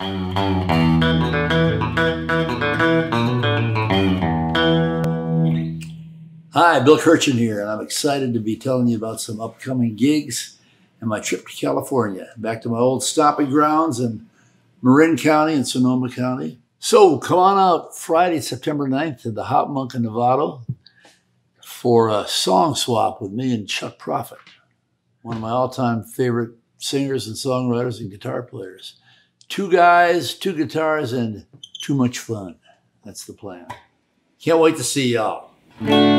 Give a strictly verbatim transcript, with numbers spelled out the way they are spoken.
Hi, Bill Kirchen here, and I'm excited to be telling you about some upcoming gigs and my trip to California, back to my old stomping grounds in Marin County and Sonoma County. So come on out Friday, September ninth to the HopMonk in Novato for a song swap with me and Chuck Prophet, one of my all-time favorite singers and songwriters and guitar players. Two guys, two guitars, and too much fun. That's the plan. Can't wait to see y'all.